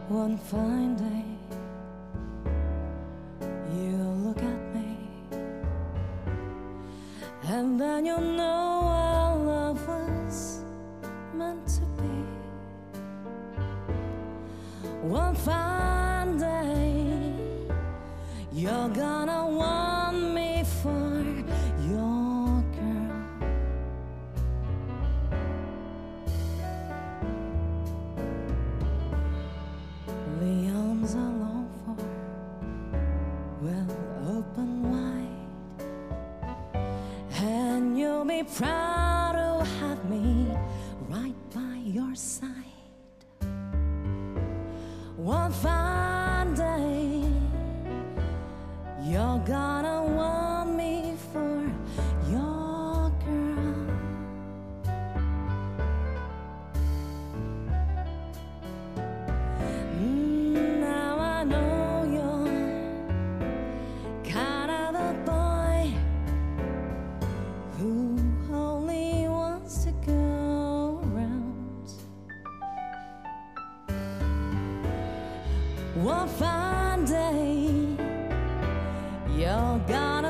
One fine day, you'll look at me, and then you'll know our love was meant to be. One fine day, you're gonna want me for your girl. The arms I long for will open wide, and you'll be proud to have me right by your side. One fine day, you're gonna want me for your girl. Now I know you're kind of the boy who only wants to go around. One fine day, you're gonna